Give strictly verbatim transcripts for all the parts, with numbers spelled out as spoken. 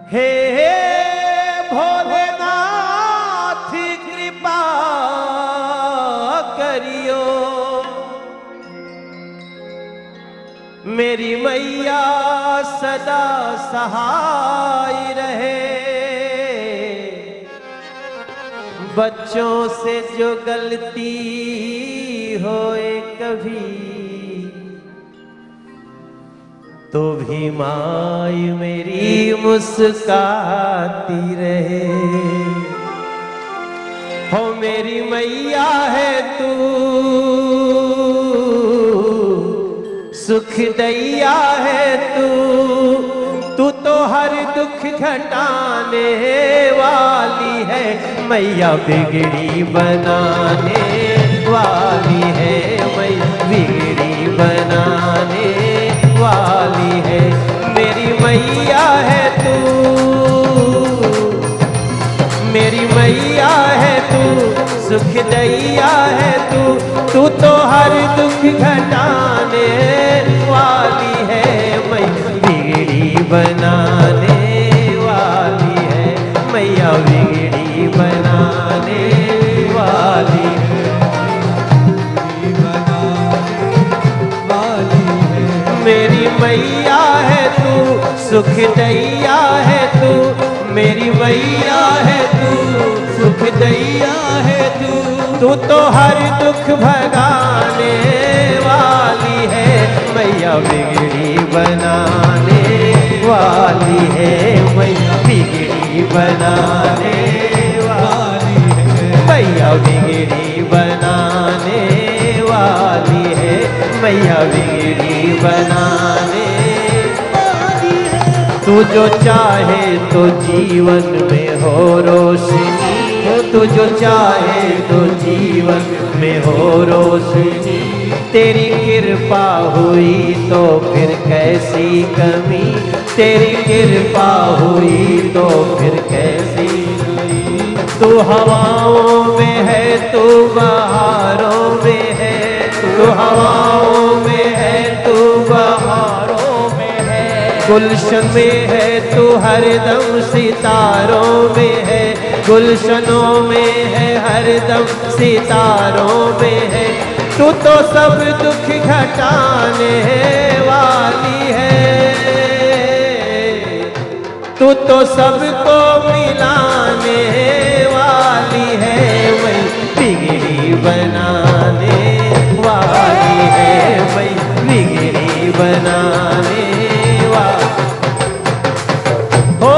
हे भोलेनाथ कृपा करियो, मेरी मैया सदा सहाय रहे। बच्चों से जो गलती होए कभी तो भी माई मेरी मुस्काती रहे। हो मेरी मैया है तू, सुख दैया है तू, तू तो हर दुख घटाने वाली है। मैया बिगड़ी बनाने वाली है, मैया बिगड़ी बनाने वाली है। मेरी मैया है तू, मेरी मैया है तू, सुख दैया है तू, तू तो हर दुख घटाने वाली है। मैया बिगड़ी बनाने वाली है, मैया बिगड़ी बनाने वाली है, मेरी मैया है तू, सुख दैया है तू, मेरी मैया है तू, सुख दैया है तू, तू तो हर दुख भगाने वाली है। मैया बिगड़ी बनाने वाली है, मैया बिगड़ी बनाने वाली है, मैया बिगड़ी बनाने वाली है, मैया बिगड़ी बनाने वाली है। तू जो चाहे तो जीवन में हो रोशनी, तू जो चाहे तो जीवन में हो रोशनी, तेरी कृपा हुई तो फिर कैसी कमी, तेरी कृपा हुई तो फिर कैसी कमी। तू हवाओं में है, तू बहारों में है, तू हवाओं में है, तू बहारों में है, गुलशन में है तू हरदम सितारों में है, गुलशनों में है हरदम सितारों में है। तू तो सब दुख घटाने वाली है, तू तो सबको मिलाने वाली है। मैं बिगड़ी बनाने वाली है, मैं बिगड़ी बनाने वाली हो।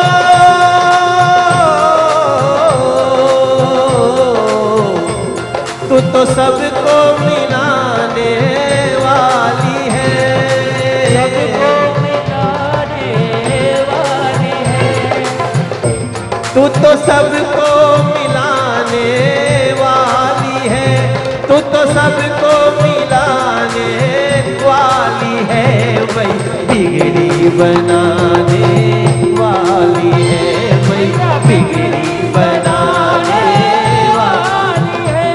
तू तो सबको मिलाने वाली है, सबको मिलाने वाली है। तू तो सबको मिलाने वाली है, तू तो सबको मिलाने वाली है। मैं बिगड़ी बनाने वाली है, मैं बिगड़ी बनाने वाली है।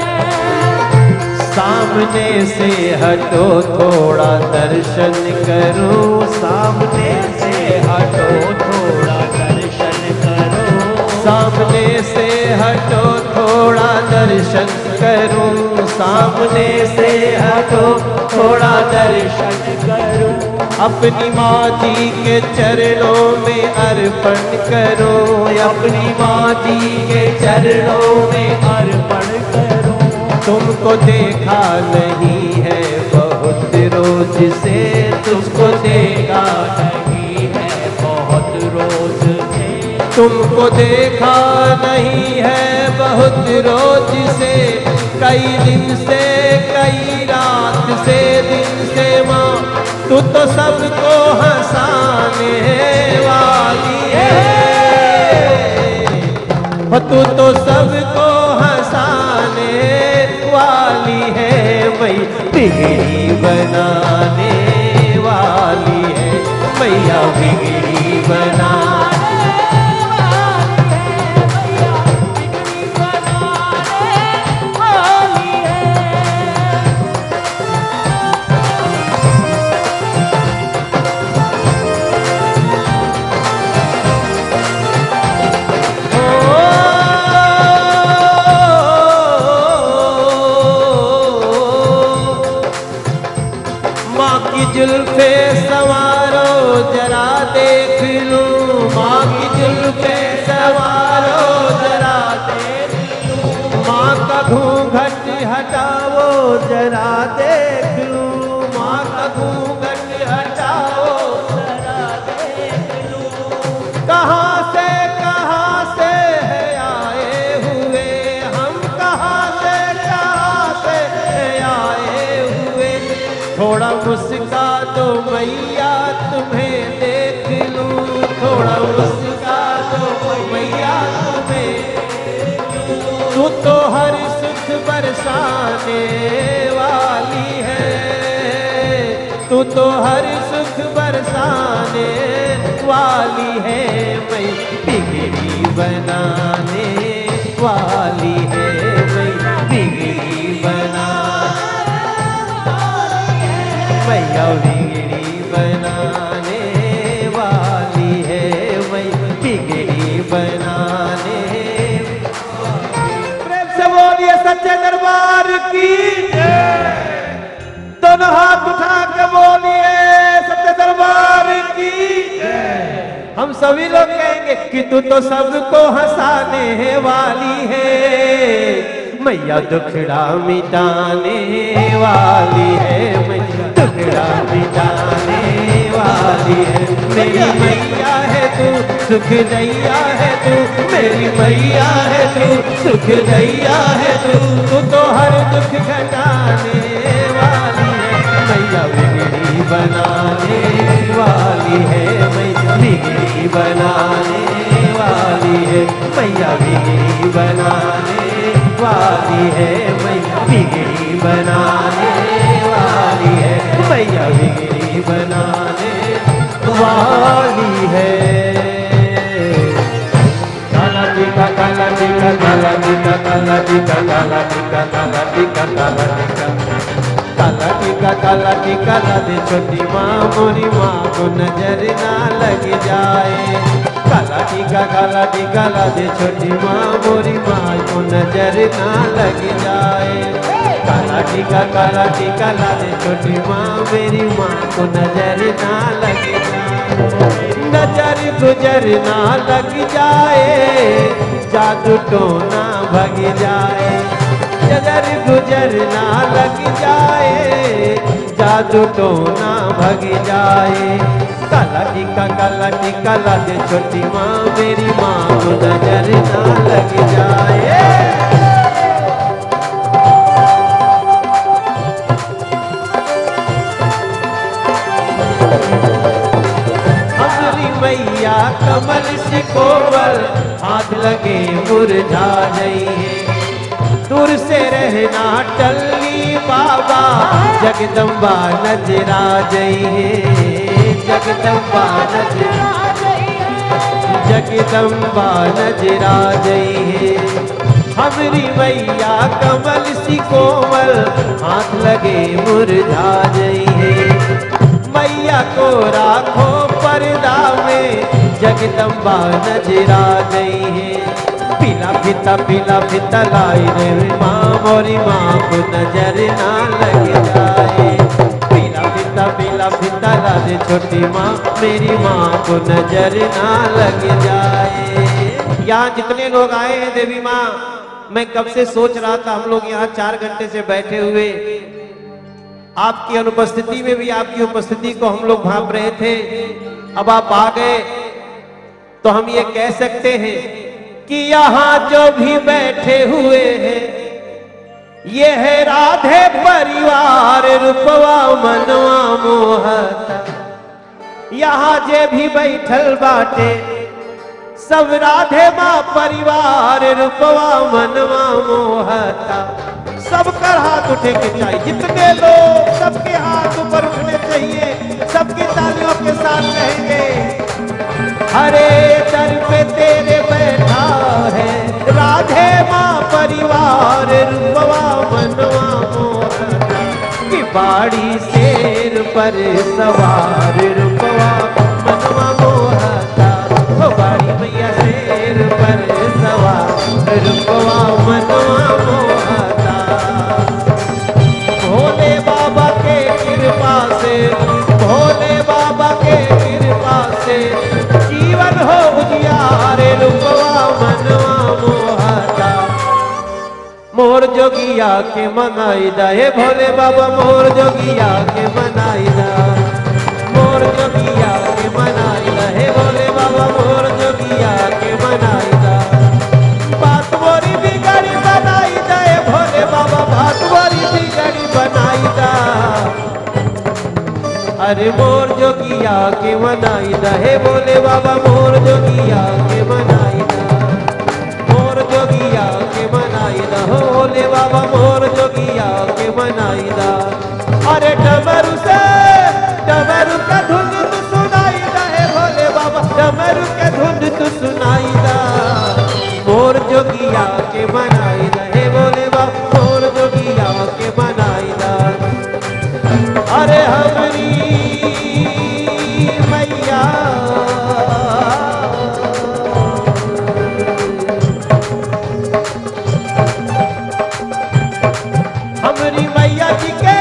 सामने से हटो थोड़ा दर्शन करूं, सामने से हटो थोड़ा दर्शन करूं, सामने से हटो थोड़ा दर्शन करूं, सामने से हटो थोड़ा दर्शन करूं। अपनी माँ जी के चरणों में अर्पण करूं, अपनी माँ जी के चरणों में अर्पण करूं। तुमको देखा नहीं है बहुत रोज से, तुमको देखा नहीं है बहुत रोज से, तुमको देखा नहीं है बहुत रोज से। कई दिन से, कई रात से, दिन से माँ तू तो सबको हंसाने वाली है, तू तो सबको हंसाने वाली है। मैं बिगड़ी बनाने वाली है, मैया बिगड़ी बनाने वाली है, मैया बिगड़ी बनाने वाली है। थोड़ा मुस्का दो मैया तुम्हें देख लूं, थोड़ा मुस्का दो मैया तुम्हें, तू तो हर सुख बरसाने वाली है, तू तो हर सुख बरसाने वाली है, मैं बिगड़ी बनाने वाली है, मैं बिगड़ी बना मैया बिगड़ी बनाने वाली है, मैं बिगड़ी बनाने। प्रेम से बोलिए सच्चे दरबार की दोनों हाथ उठा के बोलिए सच्चे दरबार की। हम सभी लोग कहेंगे कि तू तो सबको हंसाने वाली है, मैया दुखड़ा मिटाने वाली है, मैया दुखड़ा मिटाने वाली है, मेरी मैया है तू सुख दैया है तू, मेरी मैया है तू सुख दैया है तू, तू तो हर दुख घटाने वाली है, मैया बिगड़ी बनाने वाली है, मैया बिगड़ी बनाने वाली है, मैया बिगड़ी बनाने वाली है, मैया बिगड़ी बनाने वाली है, मैया बिगड़ी बनाने वाली है। काला टीका काला टीका काला टीका काला टीका काला टीका काला टीका काला टीका काला टीका काला टीका ला दे छोटी माँ मोरी माँ को नजर ना लग जाए, काला टीका काला टीका ला दे छोटी माँ मोरी माँ को नजर ना लग जाए, काला टीका काला टीका ला दे छोटी माँ मेरी माँ को नजर ना लग जाए, नजर गुजर ना लग जाए, जादू टोना भग जाए, नजर गुजर ना लग जाए, जादू टोना भग जाए, काला टीका काला टीका ला दे छोटी माँ मेरी माँ को नजर ना लग जाए। हमारी मैया कमल से कोमल हाथ लगे मुरझा जाइए, दूर से रहना टल्ली बाबा जगदम्बा नजरा जाइए, जगदम्बा नजरा जगदम्बा नजरा जाइए, हमारी मैया कमल सी कोमल हाथ लगे मुरझा जाइए, मैया को राखो पर्दा में जगदम्बा नजरा जाइए, पीला फिता पीला फिता लाई रे माँ मोरी माँ को नजर ना लग जाए, पीला फिता पीला फिता ला दे छोटी माँ मेरी माँ को नजर ना लग जाए। यहाँ जितने लोग आए हैं देवी माँ, मैं कब से सोच रहा था, हम लोग यहाँ चार घंटे से बैठे हुए, आपकी अनुपस्थिति में भी आपकी उपस्थिति को हम लोग भांप रहे थे, अब आप आ गए तो हम ये कह सकते हैं कि यहाँ जो भी बैठे हुए हैं ये है राधे परिवार रूपवा मनवा मोहता, यहाँ जे भी बैठल बाटे सब राधे माँ परिवार रूपवा मनवा मोहता, सबका हाथ उठे के चाहिए, जितने लोग सबके हाथ ऊपर उठने चाहिए, सबकी तालियों के साथ कहेंगे हरे दर पे तेरे बैठा है राधे माँ परिवार रूपवा मनवा मोहता, कि बाड़ी शेर पर सवार रूपवा मनवा मोहता, हो बाड़ी मैया शेर पर सवार रूपवा मनवा मोहता, भोले बाबा के कृपा से भोले बाबा के कृपा से जीवन हो उजियारे रूपवा मनवा मोहता, मोर जोगिया के मनाई दा हे भोले बाबा मोर जोगिया के मनाई दा, मोर जोगिया के मनाई दा हे भोले बाबा मोर जोगिया के मनाई दा, बात मोरी बिगड़ी बनाई दा हे भोले बाबा बात मोरी बिगड़ी बनाई दा, अरे मोर जोगिया के मनाई दा हे बोले बाबा मोर जोगिया के मनाई दा मोर जोगिया के मनाई दा हो बोले बाबा मोर जोगिया के मनाई दा अरे डमरू से डमरू का धुन तू सुनाई दा हे भोले बाबा डमरू के धुन तू सुनाई दा मोर जोगिया के मनाई दा हे भोले बाबा मोर जोगिया के मनाई दा अरे हमरी मैया हमरी मैया जी के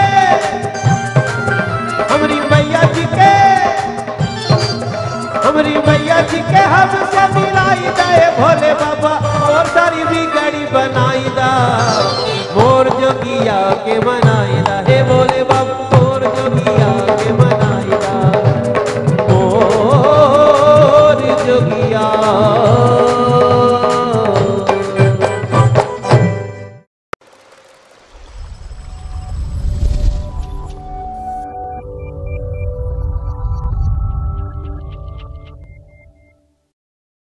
हमरी मैया जी के हमरी मैया जी के हमसे मिलाई दे भोले बाबा और सारी बिगड़ी बनाई दा मोर जोगिया के मनाई दा